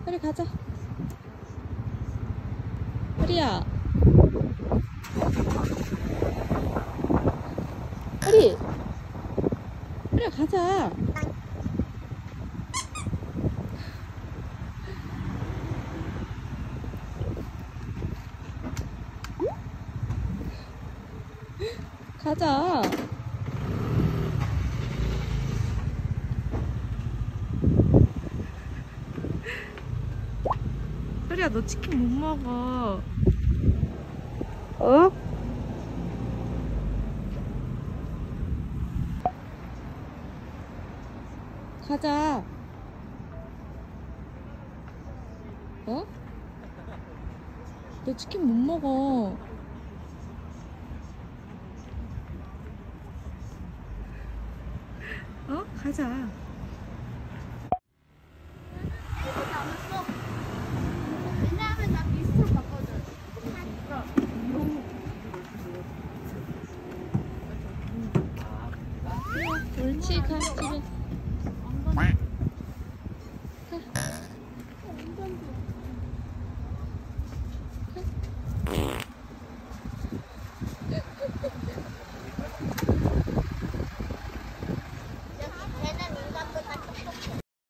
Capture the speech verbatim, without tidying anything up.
우리 가자. 우리야. 우리. 우리 가자. 가자. 소리야, 너 치킨 못 먹어. 어? 가자. 어? 너 치킨 못 먹어. 어? 가자. 왜냐하면 나 비스트로 바꿔줘. 옳지, 가 집에.